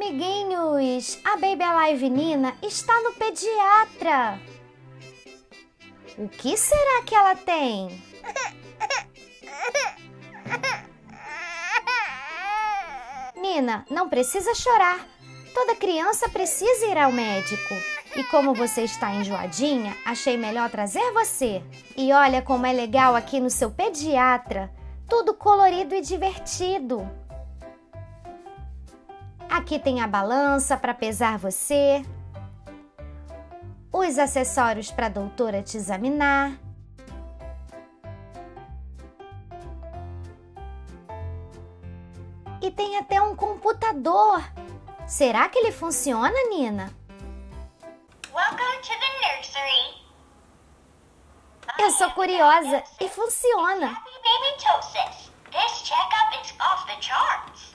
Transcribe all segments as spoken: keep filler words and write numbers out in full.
Amiguinhos, a Baby Alive Nina está no pediatra. O que será que ela tem? Nina, não precisa chorar. Toda criança precisa ir ao médico. E como você está enjoadinha, achei melhor trazer você. E olha como é legal aqui no seu pediatra. Tudo colorido e divertido. Aqui tem a balança para pesar você. Os acessórios para a doutora te examinar. E tem até um computador. Será que ele funciona, Nina? Welcome to the nursery. Eu sou curiosa e funciona. Happy baby Tosis. This checkup is off the charts.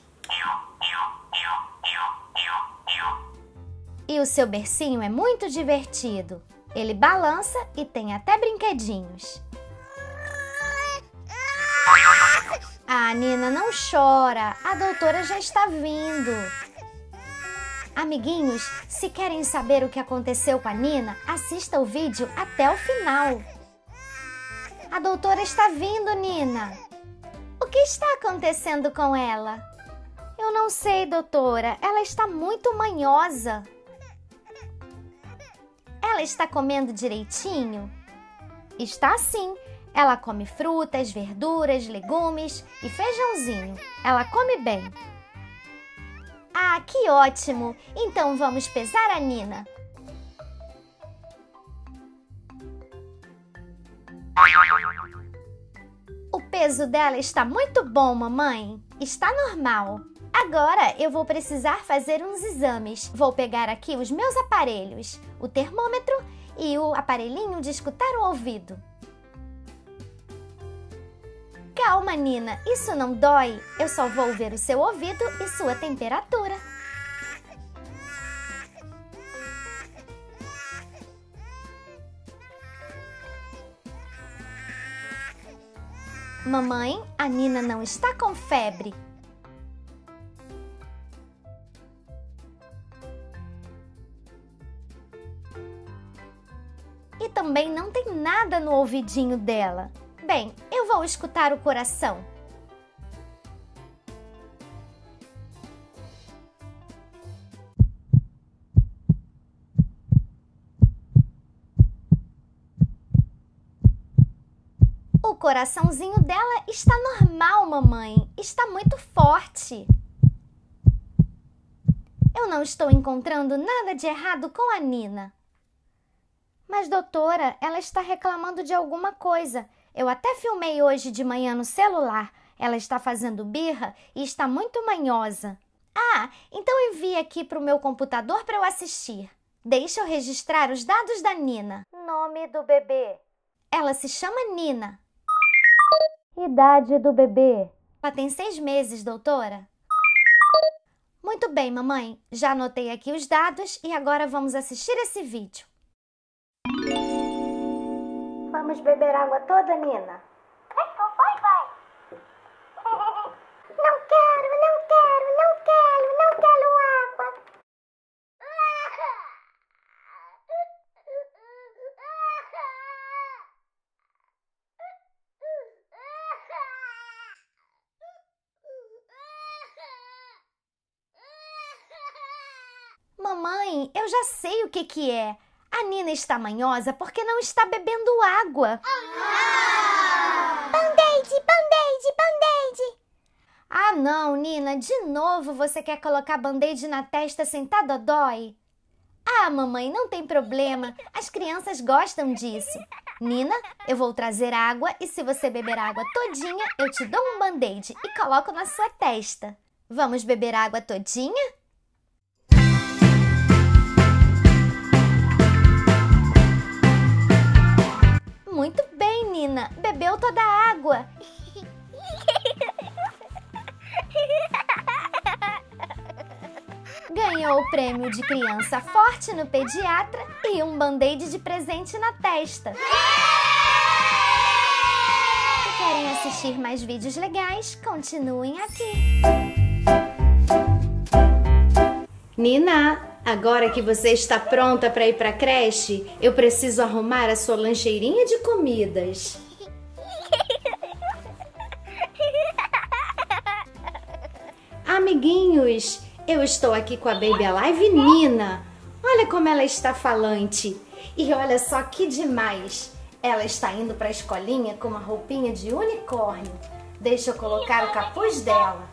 E o seu bercinho é muito divertido. Ele balança e tem até brinquedinhos. Ah, Nina, não chora. A doutora já está vindo. Amiguinhos, se querem saber o que aconteceu com a Nina, assista o vídeo até o final. A doutora está vindo, Nina. O que está acontecendo com ela? Eu não sei, doutora. Ela está muito manhosa. Ela está comendo direitinho? Está sim. Ela come frutas, verduras, legumes e feijãozinho. Ela come bem. Ah, que ótimo! Então vamos pesar a Nina. O peso dela está muito bom, mamãe. Está normal. Agora eu vou precisar fazer uns exames. Vou pegar aqui os meus aparelhos, o termômetro e o aparelhinho de escutar o ouvido. Calma, Nina, isso não dói. Eu só vou ver o seu ouvido e sua temperatura. Mamãe, a Nina não está com febre. E também não tem nada no ouvidinho dela. Bem, eu vou escutar o coração. O coraçãozinho dela está normal, mamãe. Está muito forte. Eu não estou encontrando nada de errado com a Nina. Mas, doutora, ela está reclamando de alguma coisa. Eu até filmei hoje de manhã no celular. Ela está fazendo birra e está muito manhosa. Ah, então envie aqui para o meu computador para eu assistir. Deixa eu registrar os dados da Nina. Nome do bebê. Ela se chama Nina. Idade do bebê. Ela tem seis meses, doutora. Muito bem, mamãe. Já anotei aqui os dados e agora vamos assistir esse vídeo. Vamos beber água toda, Nina? Vai, vai. Não quero, não quero, não quero, não quero água. Mamãe, eu já sei o que que é. A Nina está manhosa porque não está bebendo água. Ah! Band-aid, band-aid, band-aid. Ah, não, Nina. De novo você quer colocar band-aid na testa sem tá dodói? Ah, mamãe, não tem problema. As crianças gostam disso. Nina, eu vou trazer água e se você beber água todinha, eu te dou um band-aid e coloco na sua testa. Vamos beber água todinha? Muito bem, Nina. Bebeu toda a água. Ganhou o prêmio de criança forte no pediatra e um band-aid de presente na testa. Se querem assistir mais vídeos legais, continuem aqui. Nina, agora que você está pronta para ir para a creche, eu preciso arrumar a sua lancheirinha de comidas. Amiguinhos, eu estou aqui com a Baby Alive Nina. Olha como ela está falante. E olha só que demais. Ela está indo para a escolinha com uma roupinha de unicórnio. Deixa eu colocar o capuz dela.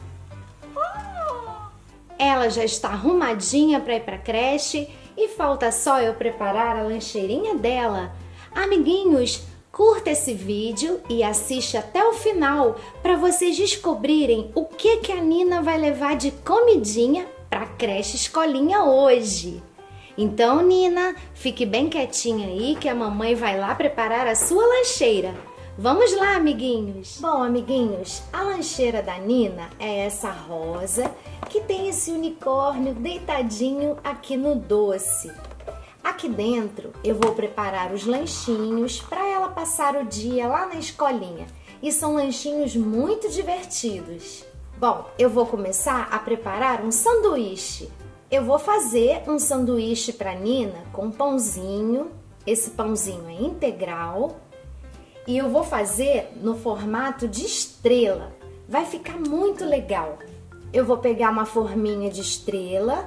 Ela já está arrumadinha para ir para a creche e falta só eu preparar a lancheirinha dela. Amiguinhos, curta esse vídeo e assiste até o final para vocês descobrirem o que, que a Nina vai levar de comidinha para a creche escolinha hoje. Então, Nina, fique bem quietinha aí que a mamãe vai lá preparar a sua lancheira. Vamos lá, amiguinhos! Bom, amiguinhos, a lancheira da Nina é essa rosa que tem esse unicórnio deitadinho aqui no doce. Aqui dentro eu vou preparar os lanchinhos para ela passar o dia lá na escolinha. E são lanchinhos muito divertidos. Bom, eu vou começar a preparar um sanduíche. Eu vou fazer um sanduíche para Nina com pãozinho. Esse pãozinho é integral. E eu vou fazer no formato de estrela. Vai ficar muito legal. Eu vou pegar uma forminha de estrela.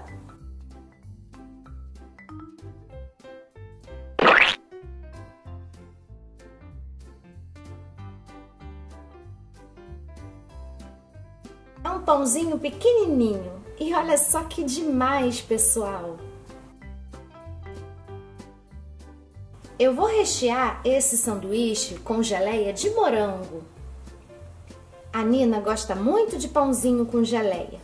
É um pãozinho pequenininho. E olha só que demais, pessoal! Eu vou rechear esse sanduíche com geleia de morango. A Nina gosta muito de pãozinho com geleia.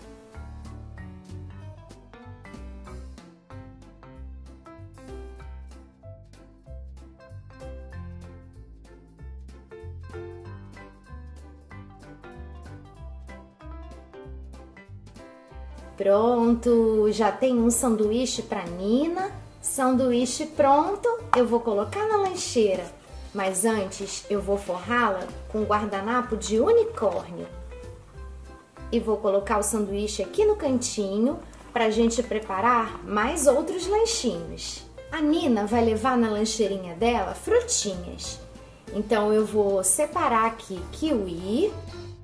Pronto, já tem um sanduíche para Nina. Sanduíche pronto, eu vou colocar na lancheira. Mas antes eu vou forrá-la com guardanapo de unicórnio. E vou colocar o sanduíche aqui no cantinho para a gente preparar mais outros lanchinhos. A Nina vai levar na lancheirinha dela frutinhas. Então eu vou separar aqui kiwi.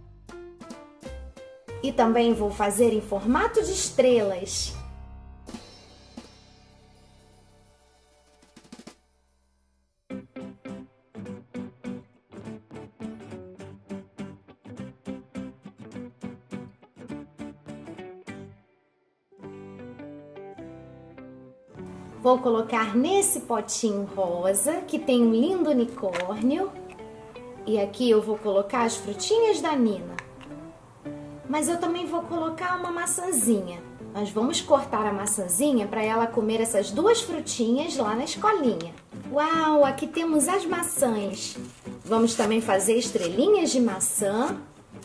E também vou fazer em formato de estrelas. Vou colocar nesse potinho rosa, que tem um lindo unicórnio. E aqui eu vou colocar as frutinhas da Nina. Mas eu também vou colocar uma maçãzinha. Nós vamos cortar a maçãzinha para ela comer essas duas frutinhas lá na escolinha. Uau, aqui temos as maçãs. Vamos também fazer estrelinhas de maçã.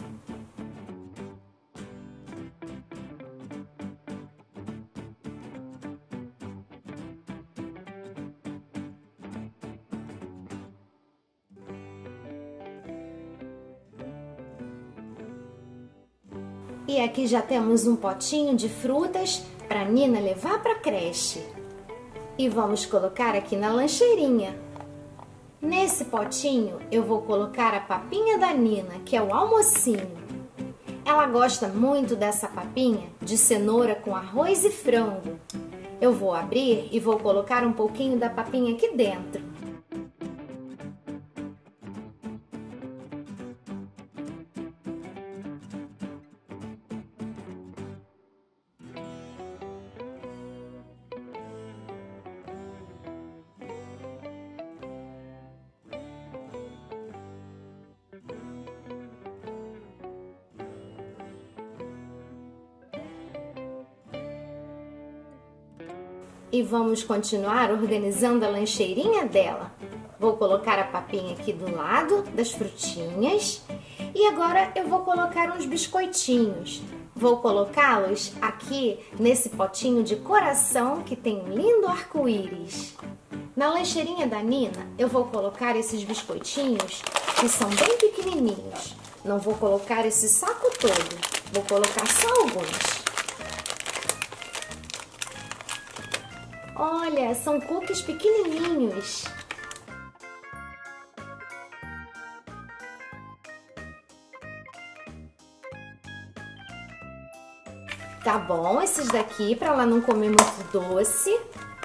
E aqui já temos um potinho de frutas para Nina levar para a creche. E vamos colocar aqui na lancheirinha. Nesse potinho eu vou colocar a papinha da Nina, que é o almocinho. Ela gosta muito dessa papinha de cenoura com arroz e frango. Eu vou abrir e vou colocar um pouquinho da papinha aqui dentro. E vamos continuar organizando a lancheirinha dela. Vou colocar a papinha aqui do lado das frutinhas. E agora eu vou colocar uns biscoitinhos. Vou colocá-los aqui nesse potinho de coração que tem um lindo arco-íris. Na lancheirinha da Nina, eu vou colocar esses biscoitinhos que são bem pequenininhos. Não vou colocar esse saco todo, vou colocar só alguns. Olha, são cookies pequenininhos. Tá bom, esses daqui para ela não comer muito doce.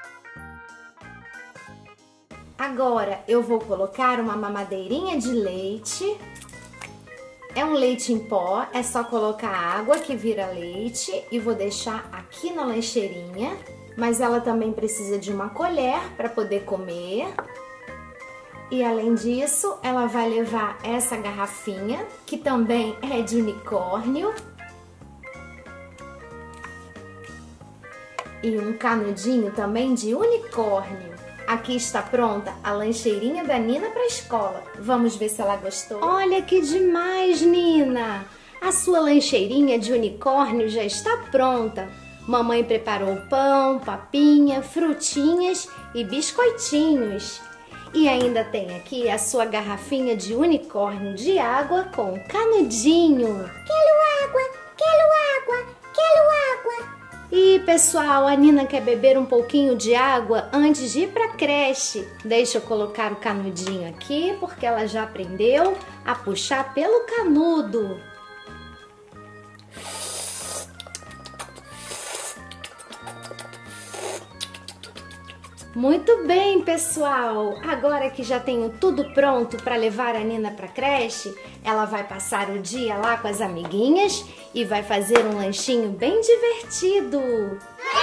Agora eu vou colocar uma mamadeirinha de leite. É um leite em pó, é só colocar água que vira leite e vou deixar aqui na lancheirinha. Mas ela também precisa de uma colher para poder comer. E além disso, ela vai levar essa garrafinha, que também é de unicórnio. E um canudinho também de unicórnio. Aqui está pronta a lancheirinha da Nina para a escola. Vamos ver se ela gostou. Olha que demais, Nina! A sua lancheirinha de unicórnio já está pronta. Mamãe preparou pão, papinha, frutinhas e biscoitinhos. E ainda tem aqui a sua garrafinha de unicórnio de água com canudinho. Quero água, quero água, quero água. E pessoal, a Nina quer beber um pouquinho de água antes de ir para a creche. Deixa eu colocar o canudinho aqui, porque ela já aprendeu a puxar pelo canudo. Muito bem, pessoal! Agora que já tenho tudo pronto para levar a Nina para a creche, ela vai passar o dia lá com as amiguinhas e vai fazer um lanchinho bem divertido.